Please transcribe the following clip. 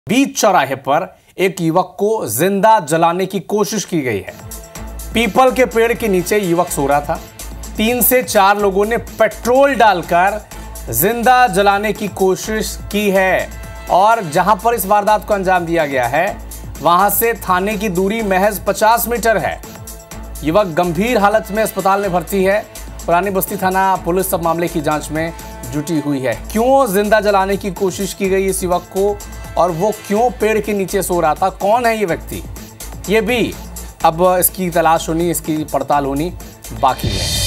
बीच चौराहे पर एक युवक को जिंदा जलाने की कोशिश की गई है। पीपल के पेड़ के नीचे युवक सो रहा था। 3 से 4 लोगों ने पेट्रोल डालकर जिंदा जलाने की कोशिश की है और जहां पर इस वारदात को अंजाम दिया गया है वहां से थाने की दूरी महज 50 मीटर है। युवक गंभीर हालत में अस्पताल में भर्ती है। पुरानी बस्ती थाना पुलिस अब मामले की जांच में जुटी हुई है। क्यों जिंदा जलाने की कोशिश की गई इस युवक को और वो क्यों पेड़ के नीचे सो रहा था, कौन है ये व्यक्ति, ये भी अब इसकी तलाश होनी, इसकी पड़ताल होनी बाकी है।